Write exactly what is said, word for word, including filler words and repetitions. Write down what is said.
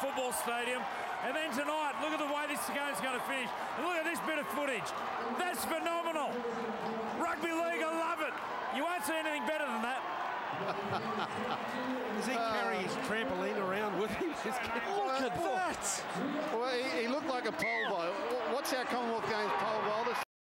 football stadium. And then tonight, look at the way this game's going to finish. And look at this bit of footage. That's phenomenal. Rugby league, I love it. You won't see anything better than that. Does he carry his trampoline around with him? Look at that. Well, he, he looked like a pole vault. What's our Commonwealth Games pole vault?